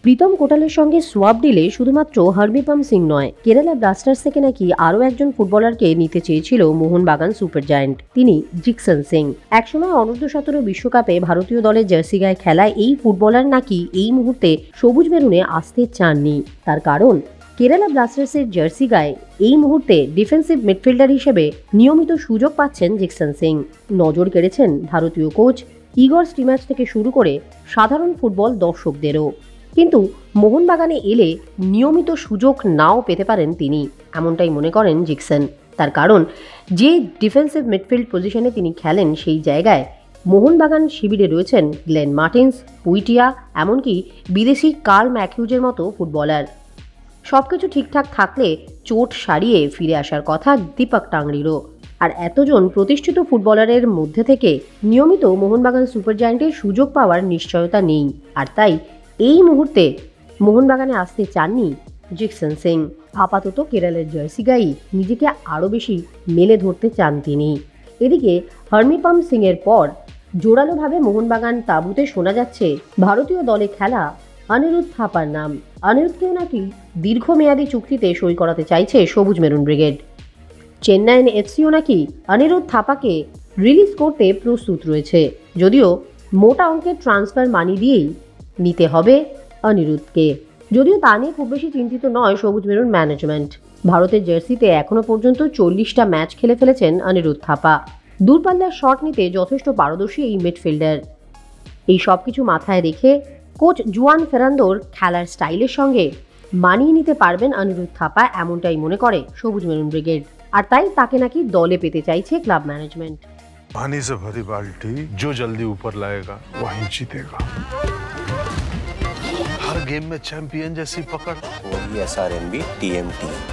প্রীতম কোটালের সঙ্গে সোয়াব ডিলে শুধুমাত্র হরমিপম সিং নয়, কেরালা ব্লাস্টার্স থেকে নাকি আরও একজন ফুটবলারকে নিতে চেয়েছিল মোহনবাগান সুপার জায়ান্ট। তিনি জিকসন সিং। একসময় অনূর্ধ্ব-17 বিশ্বকাপে ভারতীয় দলের জার্সি গায়ে খেলায় এই ফুটবলার নাকি এই মুহূর্তে সবুজ মেরুনে আসতে চাননি। তার কারণ, কেরালা ব্লাস্টার্সের জার্সি গায়ে এই মুহূর্তে ডিফেন্সিভ মিডফিল্ডার হিসেবে নিয়মিত সুযোগ পাচ্ছেন জিকসন সিং। নজর কেড়েছেন ভারতীয় কোচ ইগর স্টিমাচ থেকে শুরু করে সাধারণ ফুটবল দর্শকদেরও। কিন্তু মোহনবাগানে এলে নিয়মিত সুযোগ নাও পেতে পারেন তিনি, এমনটাই মনে করেন জিকসন। তার কারণ, যে ডিফেন্সিভ মিডফিল্ড পজিশনে তিনি খেলেন সেই জায়গায় মোহনবাগান শিবিরে রয়েছেন গ্লেন মার্টিন্স, পুইটিয়া, এমনকি বিদেশি কার্ল ম্যাথিউজের মতো ফুটবলার। সবকিছু ঠিকঠাক থাকলে চোট সারিয়ে ফিরে আসার কথা দীপক টাংরিরও। আর এতজন প্রতিষ্ঠিত ফুটবলারের মধ্যে থেকে নিয়মিত মোহনবাগান সুপার জায়ান্টের সুযোগ পাওয়ার নিশ্চয়তা নেই। আর তাই এই মুহূর্তে মোহনবাগানে আসতে চাননি জিকসন সিং। আপাতত কেরালের জার্সি গায়েই নিজেকে আরও বেশি মেলে ধরতে চান তিনি। এদিকে হরমিপম সিংয়ের পর জোরালোভাবে মোহনবাগান তাঁবুতে শোনা যাচ্ছে ভারতীয় দলে খেলা অনিরুদ্ধ থাপার নাম। অনিরুদ্ধকেও নাকি দীর্ঘমেয়াদী চুক্তিতে সই করাতে চাইছে সবুজ মেরুন ব্রিগেড। চেন্নাইন এফসিও নাকি অনিরুদ্ধ থাপাকে রিলিজ করতে প্রস্তুত রয়েছে, যদিও মোটা অঙ্কের ট্রান্সফার মানি দিয়েই নিতে হবে অনিরুদ্ধকে। যদিও তা নিয়ে খুব বেশি চিন্তিত নয় সবুজ মেরুন ম্যানেজমেন্ট। ভারতের জার্সিতে এখনও পর্যন্ত 40টা ম্যাচ খেলে ফেলেছেন অনিরুদ্ধ থাপা। দূরপাল্লার শট নিতে যথেষ্ট পারদর্শী এই মিডফিল্ডার। এই সব কিছু মাথায় রেখে কোচ জুয়ান ফেরান্দোর খেলার স্টাইলের সঙ্গে মানিয়ে নিতে পারবেন অনিরুদ্ধ থাপা, এমনটাই মনে করে সবুজ মেরুন ব্রিগেড। আর তাই তাকে নাকি দলে পেতে চাইছে ক্লাব ম্যানেজমেন্ট। पानी से भरी बाल्टी जो जल्दी ऊपर लाएगा वही जीतेगा। हर गेम में चैंपियन जैसी पकड़। SRNB TMT।